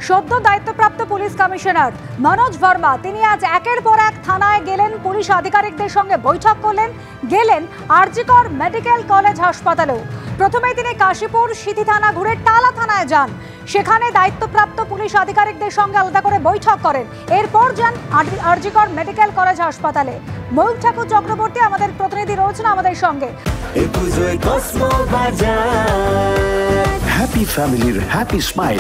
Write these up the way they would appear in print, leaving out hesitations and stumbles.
সদ্য দায়িত্বপ্রাপ্ত police commissioner Manoj Verma তিনি আজ একের পর এক থানায় গেলেন, পুলিশ আধিকারিকদের সঙ্গে বৈঠক করলেন, গেলেন আরজিকর মেডিকেল কলেজ হাসপাতালেও। প্রথমে তিনি কাশীপুর সিথি থানা ঘুরে টালা থানায় যান, সেখানে দায়িত্বপ্রাপ্ত পুলিশ আধিকারিকদের সঙ্গে আলাদা করে বৈঠক করেন। এরপর যান আরজিকর মেডিকেল কলেজ হাসপাতালে। ময়ূর ঠাকুর চক্রবর্তী আমাদের প্রতিনিধি রয়েছেন আমাদের সঙ্গে। হ্যাপি ফ্যামিলির হ্যাপি স্মাইল,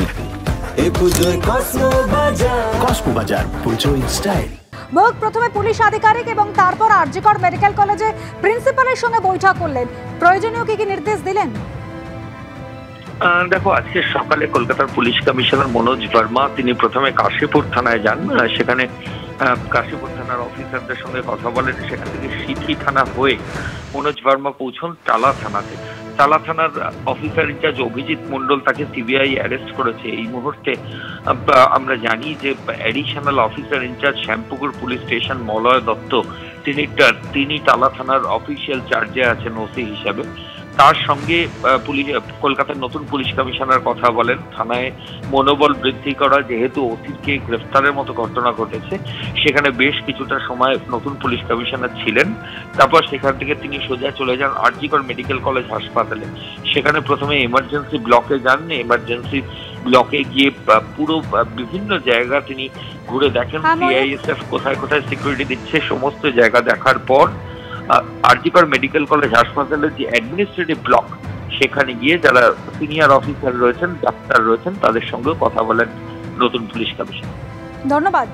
কসমো বাজার পুজোয় স্টাইল। ময়ূর প্রথমে পুলিশ আধিকারিক এবং তারপর আরজিকর মেডিকেল কলেজে প্রিন্সিপালের সঙ্গে বৈঠক করলেন, প্রয়োজনীয় কি নির্দেশ দিলেন? দেখো, আজকে সকালে কলকাতার পুলিশ কমিশনার মনোজ ভার্মা তিনি প্রথমে কাশীপুর থানায় যান। সেখানে কাশীপুর থানার অফিসারদের সঙ্গে কথা বলেন। সেখান থেকে সিথি থানা হয়ে মনোজ ভার্মা পৌঁছন টালা থানাতে। টালা থানার অফিসার ইনচার্জ অভিজিৎ মন্ডল তাকে সিবিআই অ্যারেস্ট করেছে। এই মুহূর্তে আমরা জানি যে additional officer incharge Shyampukur police station Malay Dutta Tala টালা থানার অফিসিয়াল চার্জে আছেন ওসি হিসাবে। তার সঙ্গে কলকাতার নতুন পুলিশ কমিশনার কথা বলেন। থানায় মনোবল বৃদ্ধি করা, যেহেতু ওসিকে গ্রেফতারের মতো ঘটনা ঘটেছে, সেখানে বেশ কিছুটা সময় নতুন পুলিশ কমিশনার ছিলেন। তারপর সেখান থেকে তিনি সোজা চলে যান আরজিকর মেডিকেল কলেজ হাসপাতালে। সেখানে প্রথমে এমার্জেন্সি ব্লকে যান। এমার্জেন্সি ব্লকে গিয়ে পুরো বিভিন্ন জায়গা তিনি ঘুরে দেখেন, সিআইএসএফ কোথায় কোথায় সিকিউরিটি দিচ্ছে, সমস্ত জায়গা দেখার পর আরজিকর মেডিকেল কলেজ হাসপাতালের যে অ্যাডমিনিস্ট্রেটিভ ব্লক, সেখানে গিয়ে যারা সিনিয়র অফিসার রয়েছেন, ডাক্তার রয়েছেন, তাদের সঙ্গে কথা বলেন নতুন পুলিশ কমিশনার। ধন্যবাদ।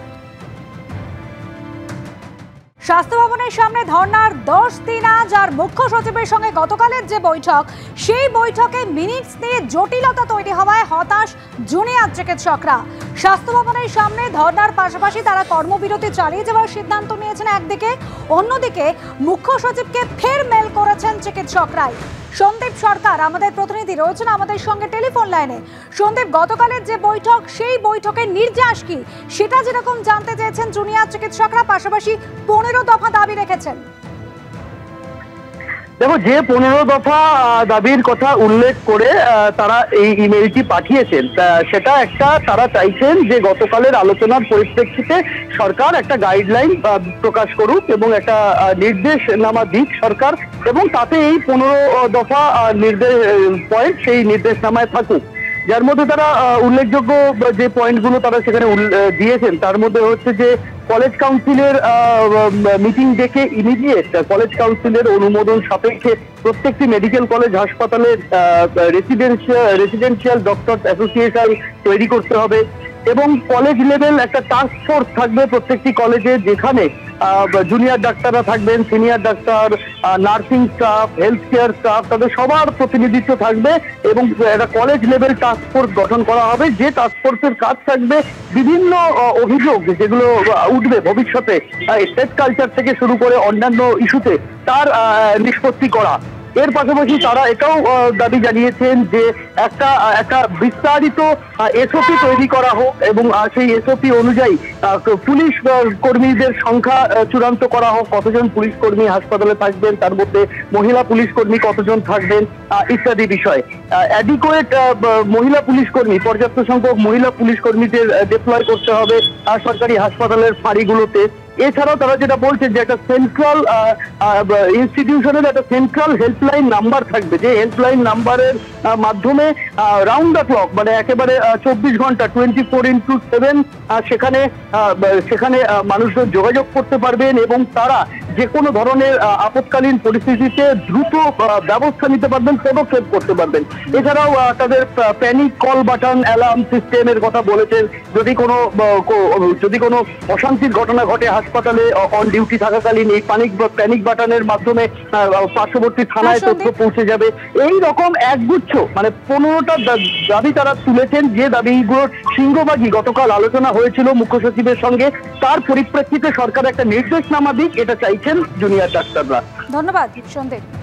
স্বাস্থ্য ভবনের সামনে ধর্নার 10 দিন আজ, আর মুখ্য সচিবের সঙ্গে গতকালের যে বৈঠক, সেই বৈঠকে মিনিটস নিয়ে জটিলতা তৈরি হওয়ায় হতাশ জুনিয়র চিকিৎসকরা। স্বাস্থ্য ভবনের সামনে ধর্নার পাশাপাশি তারা কর্মবিরতি চালিয়ে যাওয়ার সিদ্ধান্ত নিয়েছেন একদিকে, অন্যদিকে মুখ্য সচিবকে ফের মেল করেছেন চিকিৎসকরাই। সন্দীপ সরকার আমাদের প্রতিনিধি রয়েছেন আমাদের সঙ্গে টেলিফোন লাইনে। সন্দীপ, গতকালের যে বৈঠক, সেই বৈঠকের নির্যাস কি সেটা যেরকম জানতে চেয়েছেন জুনিয়র চিকিৎসকরা, পাশাপাশি 15 দফা দাবি রেখেছেন। দেখো, যে 15 দফা দাবির কথা উল্লেখ করে তারা এই ইমেলটি পাঠিয়েছেন, সেটা একটা তারা চাইছেন যে গতকালের আলোচনার পরিপ্রেক্ষিতে সরকার একটা গাইডলাইন প্রকাশ করুক এবং একটা নির্দেশনামা দিক সরকার, এবং তাতে এই 15 দফা নির্দেশ পয়েন্ট সেই নির্দেশনামায় থাকুক। যার মধ্যে তারা উল্লেখযোগ্য যে পয়েন্টগুলো তারা সেখানে দিয়েছেন, তার মধ্যে হচ্ছে যে কলেজ কাউন্সিলের মিটিং ডেকে ইমিডিয়েট কলেজ কাউন্সিলের অনুমোদন সাপেক্ষে প্রত্যেকটি মেডিকেল কলেজ হাসপাতালের রেসিডেন্সিয়াল ডক্টরস অ্যাসোসিয়েশন তৈরি করতে হবে, এবং কলেজ লেভেল একটা টাস্ক ফোর্স থাকবে প্রত্যেকটি কলেজে, যেখানে জুনিয়র ডাক্তাররা থাকবেন, সিনিয়র ডাক্তার, nursing staff, health care staff, তাদের সবার প্রতিনিধিত্ব থাকবে, এবং একটা কলেজ লেভেল টাস্ক ফোর্স গঠন করা হবে, যে টাস্ক ফোর্সের কাজ থাকবে বিভিন্ন অভিযোগ যেগুলো উঠবে ভবিষ্যতে স্টেট কালচার থেকে শুরু করে অন্যান্য ইস্যুতে তার নিষ্পত্তি করা। এর পাশাপাশি তারা এটাও দাবি জানিয়েছেন যে একটা বিস্তারিত এসওপি তৈরি করা হোক, এবং সেই এসওপি অনুযায়ী পুলিশ কর্মীদের সংখ্যা চূড়ান্ত করা হোক, কতজন পুলিশ কর্মী হাসপাতালে থাকবেন, তার মধ্যে মহিলা পুলিশ কর্মী কতজন থাকবেন ইত্যাদি বিষয়। অ্যাডিকুয়েট মহিলা পুলিশ কর্মী, পর্যাপ্ত সংখ্যক মহিলা পুলিশ কর্মীদের ডিপ্লয় করতে হবে সরকারি হাসপাতালের ফাঁড়িগুলোতে। এছাড়াও তারা যেটা বলছেন যে একটা সেন্ট্রাল ইনস্টিটিউশনের একটা সেন্ট্রাল হেল্পলাইন নাম্বার থাকবে, যে হেল্পলাইন নাম্বারের মাধ্যমে রাউন্ড দ্য ক্লক, মানে একেবারে 24 ঘন্টা 24x7 সেখানে মানুষজন যোগাযোগ করতে পারবেন, এবং তারা যে কোনো ধরনের আপৎকালীন পরিস্থিতিতে দ্রুত ব্যবস্থা নিতে পারবেন, পদক্ষেপ করতে পারবেন। এছাড়াও তাদের প্যানিক কল বাটন অ্যালার্ম সিস্টেমের কথা বলেছেন। যদি কোনো অশান্তির ঘটনা ঘটে হাসপাতালে অন ডিউটি থাকাকালীন, এই প্যানিক বাটনের মাধ্যমে পার্শ্ববর্তী থানায় তথ্য পৌঁছে যাবে। এই রকম একগুচ্ছ মানে 15টা দাবি তারা তুলেছেন, যে দাবিগুলোর সিংহভাগই গতকাল আলোচনা হয়েছিল মুখ্য সচিবের সঙ্গে। তার পরিপ্রেক্ষিতে সরকার একটা নির্দেশনামা দিক, এটা চাইছেন জুনিয়র ডাক্তাররা। ধন্যবাদ সন্দীপ।